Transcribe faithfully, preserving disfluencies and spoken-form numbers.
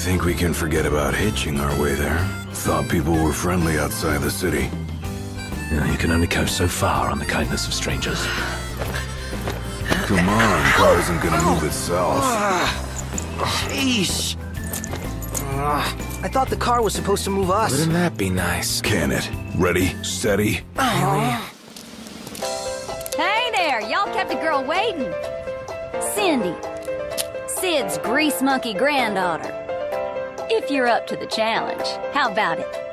think we can forget about hitching our way there? Thought people were friendly outside the city. You know, you can only go so far on the kindness of strangers. Come on, car isn't gonna move itself. Sheesh. Uh, I thought the car was supposed to move us. Wouldn't that be nice? Can it? Ready, steady. Uh, Hey there, y'all kept a girl waiting. Cindy, Sid's grease monkey granddaughter. If you're up to the challenge, how about it?